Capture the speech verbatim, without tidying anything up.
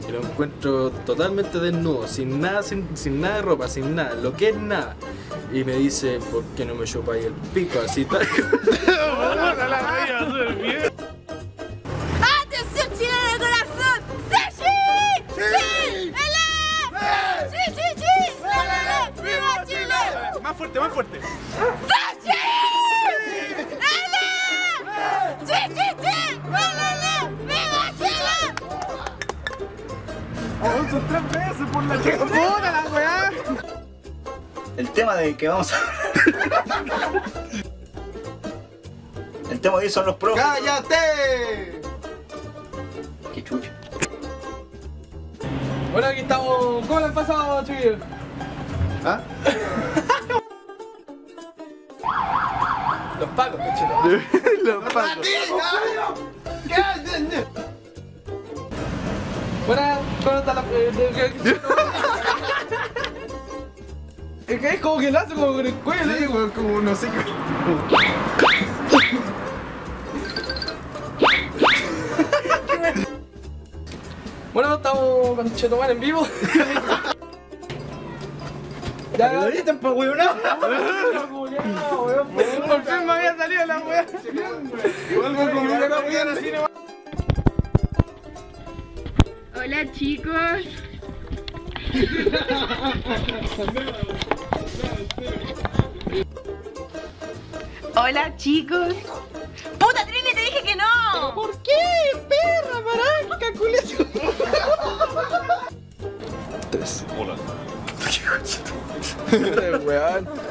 y lo encuentro totalmente desnudo, sin nada, sin, sin nada de ropa, sin nada, lo que es nada. Y me dice, ¿por qué no me chupáis el pico así tal? ¡Atención, Chile de corazón! ¡Sí, sí! ¡Sí! ¡Ele! ¡Sí, sí, sí! ¡Ele! ¡Viva Chile! Más fuerte, más fuerte. ¡Sí, sí! ¡Ele! ¡Sí, sí, sí! ¡Ele! ¡Viva Chile! Son tres veces por la chica. ¡Puta la weá! El tema de que vamos a... El tema de hoy son los profes. ¡Cállate! Qué chucha. Bueno, aquí estamos. ¿Cómo le han pasado, chiquillos? ¿Ah? Los pagos, cachito. Los pacos. Buena, ¿cómo está la... eh, de- de- Es que es como que lo hace como con el cuello, Sí, weón, como no sé qué. Bueno, estamos con Chetumar en vivo. Ya, ¿Lo viste, pues, weón? No. por fin me había salido la weá. Igual me comí una comida así nomás. Hola, chicos. Hola, chicos. ¡Puta, Trini, te dije que no! ¿Por qué, perra, maraca, culiación? Tres. Hola. Weón.